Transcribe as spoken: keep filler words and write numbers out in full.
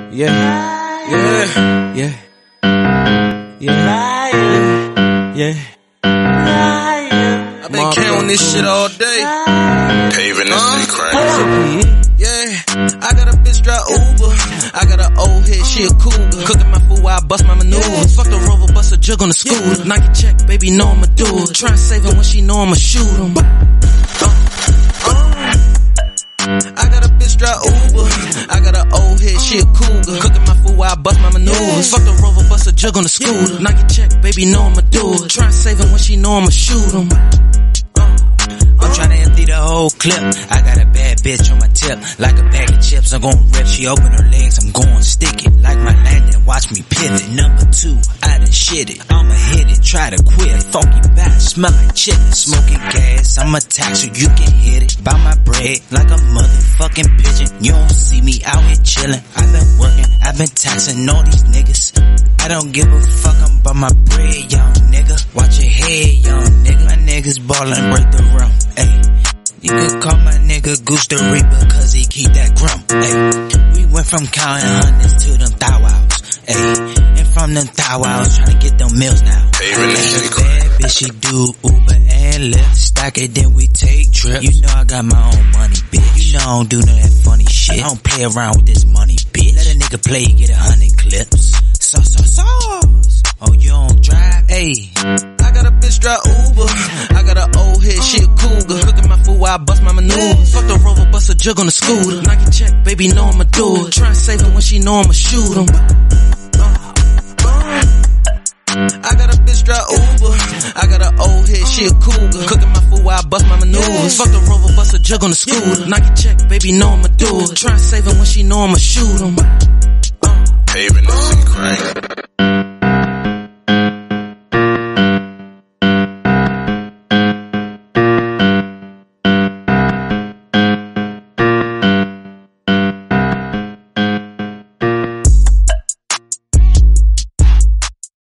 Yeah, yeah, yeah, yeah, yeah. I've been counting this shit all day. Paving this shit crazy. Yeah, I got a bitch drive Uber. I got an old head, she a cougar. Cooking my food while I bust my maneuvers. Fuck the rover, bust a jug on the scooter. Nike check, baby, know I'ma do it. Try and save her when she know I'ma shoot him. I got a bitch drive Uber. I got an old head, she a cougar. Cooking my food while I bust my maneuvers. Fuck the rover, bust a jug on the scooter. Nike check, baby, know I'ma do it. Try and save her when she know I'ma shoot him. I'm tryna empty the whole clip. I got a bad bitch on my tip, like a bag of chips. I'm gon' rip. She open her legs, I'm gon' stick it. Like my landing, watch me pivot. Number two, I done shit it. I'ma hit it, try to quit. Funky back, smell like chitlin. Smoking gas, I'm a tax so you can hit it. Buy my bread like a motherfucking pigeon. You don't see me out here chillin'. I've been working, I've been taxing all these niggas. I don't give a fuck, I'm about my bread, young nigga. Watch your head, young nigga. My niggas ballin', break the rim. Ayy, you could call my nigga Guch the Reaper, cause he keep that grum. Ayy, we went from counting hundreds to them thou outs. Ayy, and from them thou outs, tryna get them meals now. Paving this shit Bad bitch, she do Uber and Lyft. Stack it, then we take trips. You know I got my own money, bitch. You know I don't do none of that funny shit. I don't play around with this money, bitch. Let a nigga play, get a hundred clips. Sauce, sauce, sauce. Oh, you don't drive? Ayy. I got a bitch drive Uber. I got an old head, she a cougar. Cooking my food while I bust my maneuvers. Fuck the rover, bust a jug on the scooter. Nike check, baby, know I'ma do it. Try and save her when she know I'ma shoot him. I got a bitch drive Uber. I got an old head, she a cougar. Cooking my food while I bust my maneuvers. Fuck the rover, bust a jug on the scooter. Nike check, baby, know I'ma do it. Try and save her when she know I'ma shoot him. Paving this shit crazy.